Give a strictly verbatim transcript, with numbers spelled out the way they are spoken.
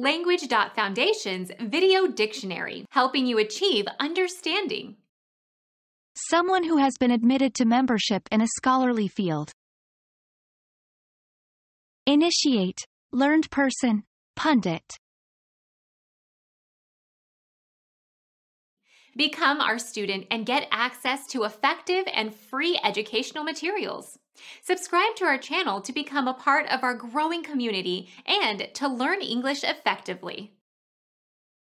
Language.Foundation's Video Dictionary, helping you achieve understanding. Someone who has been admitted to membership in a scholarly field. Initiate, learned person, pundit. Become our student and get access to effective and free educational materials. Subscribe to our channel to become a part of our growing community and to learn English effectively.